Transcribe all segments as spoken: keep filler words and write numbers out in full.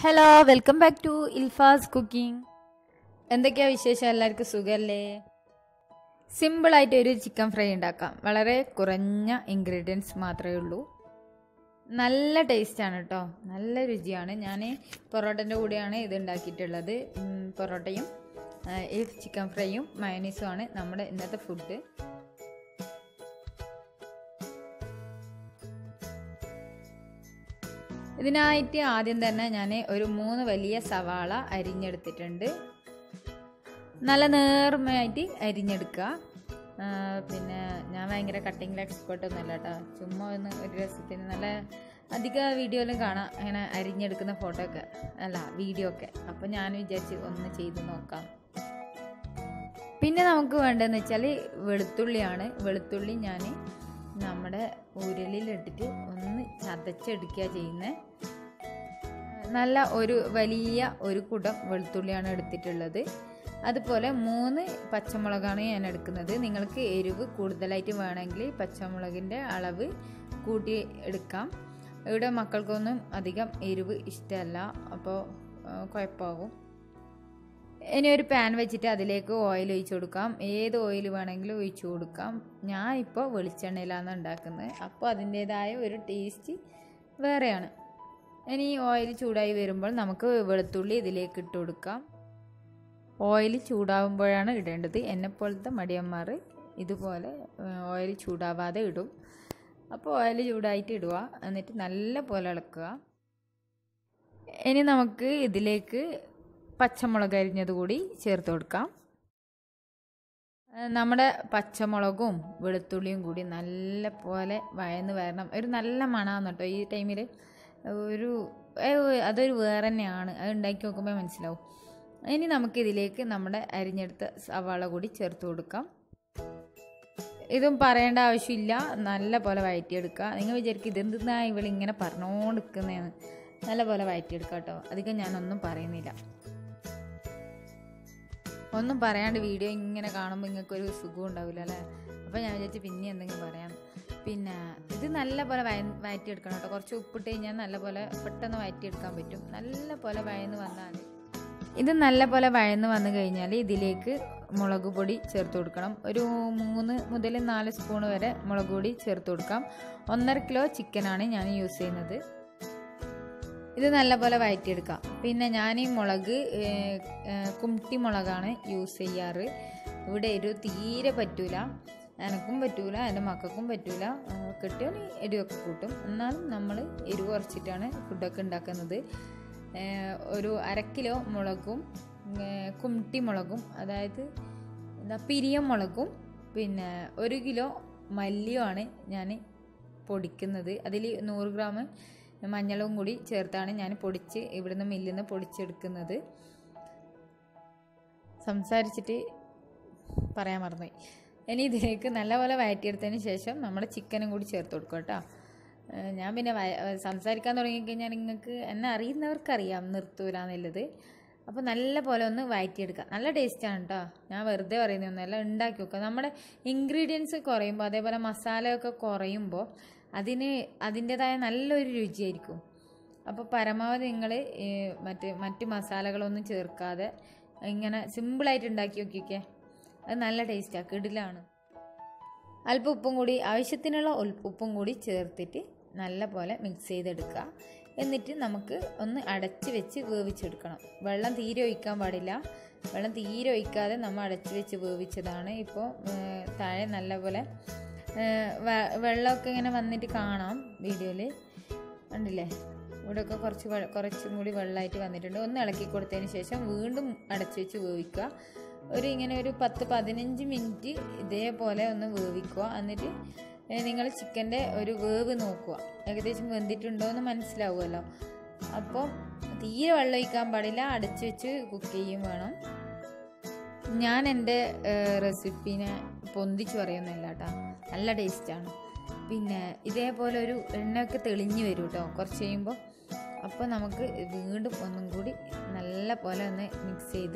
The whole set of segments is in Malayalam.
Hello welcome back to Ilfas cooking. എന്തൊക്കെയാ വിശേഷം? എല്ലാവർക്കും സുഖമല്ലേ? സിമ്പിളായിട്ട് ഒരു ചിക്കൻ ഫ്രൈ ഉണ്ടാക്കാം. വളരെ കുറഞ്ഞ ഇൻഗ്രീഡിയൻസ് മാത്രമേ ഉള്ളൂ. നല്ല ടേസ്റ്റാണ് കേട്ടോ, നല്ല രുചിയാണ്. ഞാൻ പൊറോട്ടൻ്റെ കൂടെയാണ് ഇത് ഉണ്ടാക്കിയിട്ടുള്ളത്. പൊറോട്ടയും ഈ ചിക്കൻ ഫ്രൈയും മയോണീസുമാണ് നമ്മുടെ ഇന്നത്തെ ഫുഡ്. ഇതിനായിട്ട് ആദ്യം തന്നെ ഞാൻ ഒരു മൂന്ന് വലിയ സവാള അരിഞ്ഞെടുത്തിട്ടുണ്ട്. നല്ല നേർമയായിട്ട് അരിഞ്ഞെടുക്കുക. പിന്നെ ഞാൻ ഭയങ്കര കട്ടിങ്ങിൽ എക്സ്പേർട്ടൊന്നുമല്ല കേട്ടോ, ചുമ്മാ ഒന്ന് ഒരു രസത്തിന് നല്ല അധിക വീഡിയോയിലും കാണാം അങ്ങനെ അരിഞ്ഞെടുക്കുന്ന ഫോട്ടോ ഒക്കെ, അല്ല വീഡിയോ ഒക്കെ. അപ്പോൾ ഞാൻ വിചാരിച്ച് ഒന്ന് ചെയ്ത് നോക്കാം. പിന്നെ നമുക്ക് വേണ്ടതെന്ന് വെച്ചാൽ വെളുത്തുള്ളിയാണ്. വെളുത്തുള്ളി ഞാൻ നമ്മുടെ ഉരലിലിട്ടിട്ട് ഒന്ന് ചതച്ചെടുക്കുക ചെയ്യുന്നത്. നല്ല ഒരു വലിയ ഒരു കുടം വെളുത്തുള്ളിയാണ് എടുത്തിട്ടുള്ളത്. അതുപോലെ മൂന്ന് പച്ചമുളകാണ് ഞാൻ എടുക്കുന്നത്. നിങ്ങൾക്ക് എരിവ് കൂടുതലായിട്ട് വേണമെങ്കിൽ പച്ചമുളകിൻ്റെ അളവ് കൂട്ടി എടുക്കാം. ഇവിടെ മക്കൾക്കൊന്നും അധികം എരിവ് ഇഷ്ടമല്ല, അപ്പോൾ കുഴപ്പമാകും. ഇനി ഒരു പാൻ വെച്ചിട്ട് അതിലേക്ക് ഓയിൽ ഒഴിച്ചു കൊടുക്കാം. ഏത് ഓയിൽ വേണമെങ്കിലും ഒഴിച്ചു കൊടുക്കാം. ഞാൻ ഇപ്പോൾ വെളിച്ചെണ്ണയിലാണ് ഉണ്ടാക്കുന്നത്, അപ്പോൾ അതിൻ്റേതായ ഒരു ടേസ്റ്റ് വേറെയാണ്. ഇനി ഓയിൽ ചൂടായി വരുമ്പോൾ നമുക്ക് വെളുത്തുള്ളി ഇതിലേക്ക് ഇട്ട് കൊടുക്കാം. ഓയിൽ ചൂടാവുമ്പോഴാണ് ഇടേണ്ടത്. എന്നെപ്പോലത്തെ മടിയന്മാർ ഇതുപോലെ ഓയിൽ ചൂടാവാതെ ഇടും. അപ്പോൾ ഓയിൽ ചൂടായിട്ട് ഇടുക, എന്നിട്ട് നല്ല പോലെ ഇളക്കുക. ഇനി നമുക്ക് ഇതിലേക്ക് പച്ചമുളക് അരിഞ്ഞത് കൂടി ചേർത്ത് കൊടുക്കാം. നമ്മുടെ പച്ചമുളകും വെളുത്തുള്ളിയും കൂടി നല്ല പോലെ വഴന്ന് വരണം. ഒരു നല്ല മണമാണ് കേട്ടോ ഈ ടൈമിൽ. ഒരു അതൊരു വേറെ തന്നെയാണ്, അത് ഉണ്ടാക്കി നോക്കുമ്പോൾ മനസ്സിലാവും. ഇനി നമുക്കിതിലേക്ക് നമ്മുടെ അരിഞ്ഞെടുത്ത സവാള കൂടി ചേർത്ത് കൊടുക്കാം. ഇതും പറയേണ്ട ആവശ്യമില്ല, നല്ല പോലെ വഴറ്റിയെടുക്കുക. നിങ്ങൾ വിചാരിക്കും ഇതെന്താ ഇവളിങ്ങനെ പറഞ്ഞുകൊണ്ടിരിക്കുന്നതെന്ന്. നല്ല പോലെ വഴറ്റിയെടുക്കുക കേട്ടോ. അധികം ഞാനൊന്നും പറയുന്നില്ല. ഒന്നും പറയാണ്ട് വീഡിയോ ഇങ്ങനെ കാണുമ്പോൾ നിങ്ങൾക്കൊരു സുഖം ഉണ്ടാവില്ല അല്ലേ. അപ്പോൾ ഞാൻ വിചാരിച്ചു പിന്നെ എന്തെങ്കിലും പറയാം. പിന്നെ ഇത് നല്ല പോലെ വയ വഴറ്റിയെടുക്കണം കേട്ടോ. കുറച്ച് ഉപ്പിട്ട് കഴിഞ്ഞാൽ നല്ല പോലെ പെട്ടെന്ന് വഴറ്റിയെടുക്കാൻ പറ്റും. നല്ല പോലെ വഴന്ന് വന്നാൽ ഇത് നല്ല പോലെ വഴന്ന് വന്നു കഴിഞ്ഞാൽ ഇതിലേക്ക് മുളക് പൊടി ചേർത്ത് കൊടുക്കണം. ഒരു മൂന്ന് മുതൽ നാല് സ്പൂൺ വരെ മുളക് പൊടി ചേർത്ത് കൊടുക്കാം. ഒന്നര കിലോ ചിക്കനാണ് ഞാൻ യൂസ് ചെയ്യുന്നത്. ഇത് നല്ലപോലെ വഴറ്റിയെടുക്കാം. പിന്നെ ഞാൻ ഈ മുളക് കുംട്ടി മുളകാണ് യൂസ് ചെയ്യാറ്. ഇവിടെ എരിവ് തീരെ പറ്റൂല, എനക്കും പറ്റൂല, എൻ്റെ മക്കൾക്കും പറ്റൂല. കെട്ടിയോന് എരിവൊക്കെ കൂട്ടും, എന്നാലും നമ്മൾ എരിവ് കുറച്ചിട്ടാണ് ഫുഡൊക്കെ ഉണ്ടാക്കുന്നത്. ഒരു അര കിലോ മുളകും കുംട്ടി മുളകും, അതായത് എന്താ പിരിയം മുളകും, പിന്നെ ഒരു കിലോ മല്ലിയുമാണ് ഞാൻ പൊടിക്കുന്നത്. അതിൽ നൂറ് ഗ്രാം മഞ്ഞളും കൂടി ചേർത്താണ് ഞാൻ പൊടിച്ച് ഇവിടുന്ന് മില്ലിൽ നിന്ന് പൊടിച്ചെടുക്കുന്നത്. സംസാരിച്ചിട്ട് പറയാൻ മറന്നുപോയി. ഇനി ഇതിലേക്ക് നല്ലപോലെ വഴറ്റിയെടുത്തതിന് ശേഷം നമ്മുടെ ചിക്കനും കൂടി ചേർത്ത് കൊടുക്കും കേട്ടോ. ഞാൻ പിന്നെ സംസാരിക്കാൻ തുടങ്ങിക്കഴിഞ്ഞാൽ നിങ്ങൾക്ക് എന്നെ അറിയുന്നവർക്കറിയാം നിർത്തൂല എന്നുള്ളത്. അപ്പോൾ നല്ല പോലെ ഒന്ന് വഴറ്റിയെടുക്കുക. നല്ല ടേസ്റ്റാണ് കേട്ടോ, ഞാൻ വെറുതെ പറയുന്നതൊന്നുമല്ല, ഉണ്ടാക്കി വെക്കുക. നമ്മുടെ ഇൻഗ്രീഡിയൻസ് കുറയുമ്പോൾ, അതേപോലെ മസാലയൊക്കെ കുറയുമ്പോൾ അതിന് അതിൻ്റേതായ നല്ലൊരു രുചിയായിരിക്കും. അപ്പോൾ പരമാവധി നിങ്ങൾ മറ്റ് മറ്റ് മസാലകളൊന്നും ചേർക്കാതെ ഇങ്ങനെ സിമ്പിളായിട്ട് ഉണ്ടാക്കി നോക്കിയൊക്കെ, അത് നല്ല ടേസ്റ്റാണ്, കിടിലാണ്. അല്പം ഉപ്പും കൂടി, ആവശ്യത്തിനുള്ള ഉപ്പും കൂടി ചേർത്തിട്ട് നല്ല പോലെ മിക്സ് ചെയ്തെടുക്കുക. എന്നിട്ട് നമുക്ക് ഒന്ന് അടച്ച് വെച്ച് വേവിച്ചെടുക്കണം. വെള്ളം തീരെ ഒഴിക്കാൻ പാടില്ല. വെള്ളം തീരെ ഒഴിക്കാതെ നമ്മൾ അടച്ച് വെച്ച് വേവിച്ചതാണ്. ഇപ്പോൾ താഴെ നല്ല പോലെ വെള്ളമൊക്കെ ഇങ്ങനെ വന്നിട്ട് കാണാം വീഡിയോയിൽ, കണ്ടില്ലേ? ഇവിടെയൊക്കെ കുറച്ച് കുറച്ചും കൂടി വെള്ളമായിട്ട് വന്നിട്ടുണ്ട്. ഒന്ന് ഇളക്കി കൊടുത്തതിന് ശേഷം വീണ്ടും അടച്ചു വെച്ച് വേവിക്കുക. ഒരു ഇങ്ങനെ ഒരു പത്ത് പതിനഞ്ച് മിനിറ്റ് ഇതേപോലെ ഒന്ന് വേവിക്കുക. എന്നിട്ട് നിങ്ങൾ ചിക്കൻ്റെ ഒരു വേവ് നോക്കുക, ഏകദേശം വെന്തിട്ടുണ്ടോ എന്ന് മനസ്സിലാവുമല്ലോ. അപ്പോൾ തീരെ വെള്ളം ഒഴിക്കാൻ പാടില്ല, അടച്ചു വെച്ച് കുക്ക് ചെയ്യും വേണം. ഞാൻ എൻ്റെ റെസിപ്പീനെ പൊന്തിച്ച് പറയുന്നില്ല കേട്ടോ, നല്ല ടേസ്റ്റാണ്. പിന്നെ ഇതേപോലെ ഒരു എണ്ണയൊക്കെ തെളിഞ്ഞ് വരും കേട്ടോ കുറച്ച് കഴിയുമ്പോൾ. അപ്പോൾ നമുക്ക് വീണ്ടും ഒന്നും കൂടി നല്ല പോലെ ഒന്ന് മിക്സ് ചെയ്ത്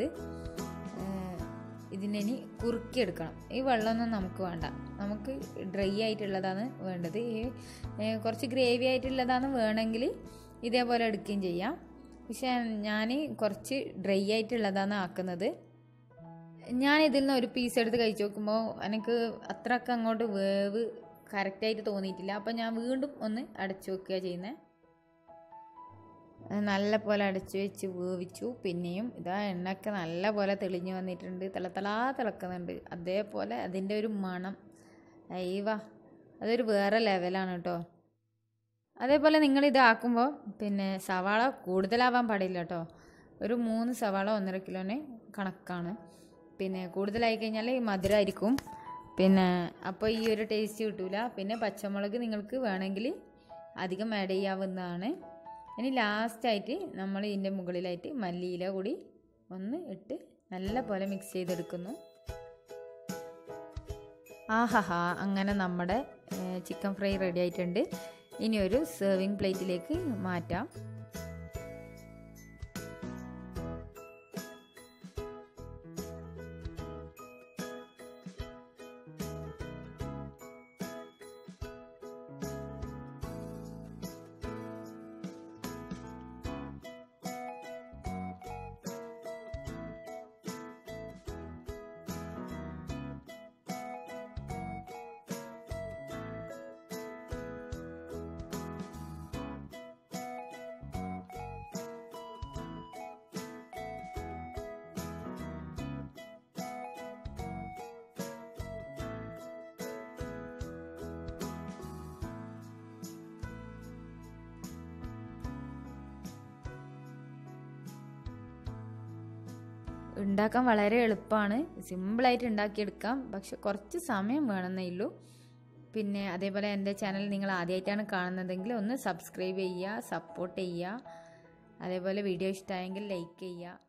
ഇതിനി കുറുക്കിയെടുക്കണം. ഈ വെള്ളമൊന്നും നമുക്ക് വേണ്ട, നമുക്ക് ഡ്രൈ ആയിട്ടുള്ളതാണ് വേണ്ടത്. ഈ കുറച്ച് ഗ്രേവി ആയിട്ടുള്ളതാണ് വേണമെങ്കിൽ ഇതേപോലെ എടുക്കുകയും ചെയ്യാം. പക്ഷെ ഞാൻ കുറച്ച് ഡ്രൈ ആയിട്ടുള്ളതാണ് ആക്കുന്നത്. ഞാൻ ഇതിൽ നിന്ന് ഒരു പീസ് എടുത്ത് കഴിച്ച് നോക്കുമ്പോൾ എനിക്ക് അത്രയൊക്കെ അങ്ങോട്ട് വേവ് കറക്റ്റായിട്ട് തോന്നിയിട്ടില്ല. അപ്പം ഞാൻ വീണ്ടും ഒന്ന് അടച്ചു വെക്കുക ചെയ്യുന്നത്. നല്ല പോലെ അടച്ചു വെച്ച് വേവിച്ചു. പിന്നെയും ഇതാ എണ്ണയൊക്കെ നല്ല പോലെ തെളിഞ്ഞ് വന്നിട്ടുണ്ട്, തിളത്തലാ തിളക്കുന്നുണ്ട്. അതേപോലെ അതിൻ്റെ ഒരു മണം അയ്യവാ, അതൊരു വേറെ ലെവലാണ് കേട്ടോ. അതേപോലെ നിങ്ങൾ ഇതാക്കുമ്പോൾ പിന്നെ സവാള കൂടുതലാവാൻ പാടില്ല കേട്ടോ. ഒരു മൂന്ന് സവാള ഒന്നര കിലോന് കണക്കാണ്. പിന്നെ കൂടുതലായി കഴിഞ്ഞാൽ മധുരമായിരിക്കും, പിന്നെ അപ്പോൾ ഈ ഒരു ടേസ്റ്റ് കിട്ടില്ല. പിന്നെ പച്ചമുളക് നിങ്ങൾക്ക് വേണമെങ്കിൽ അധികം ആഡ് ചെയ്യാവുന്നതാണ്. ഇനി ലാസ്റ്റായിട്ട് നമ്മൾ ഇതിൻ്റെ മുകളിലായിട്ട് മല്ലിയില കൂടി ഒന്ന് ഇട്ട് നല്ല പോലെ മിക്സ് ചെയ്തെടുക്കുന്നു. ആഹാഹാ, അങ്ങനെ നമ്മുടെ ചിക്കൻ ഫ്രൈ റെഡി ആയിട്ടുണ്ട്. ഇനി ഒരു സെർവിങ് പ്ലേറ്റിലേക്ക് മാറ്റാം. ഉണ്ടാക്കാൻ വളരെ എളുപ്പമാണ്, സിമ്പിളായിട്ട് ഉണ്ടാക്കിയെടുക്കാം. പക്ഷെ കുറച്ച് സമയം വേണമെന്നേ ഉള്ളൂ. പിന്നെ അതേപോലെ എൻ്റെ ചാനൽ നിങ്ങൾ ആദ്യമായിട്ടാണ് കാണുന്നതെങ്കിൽ ഒന്ന് സബ്സ്ക്രൈബ് ചെയ്യുക, സപ്പോർട്ട് ചെയ്യുക. അതേപോലെ വീഡിയോ ഇഷ്ടമായെങ്കിൽ ലൈക്ക് ചെയ്യുക.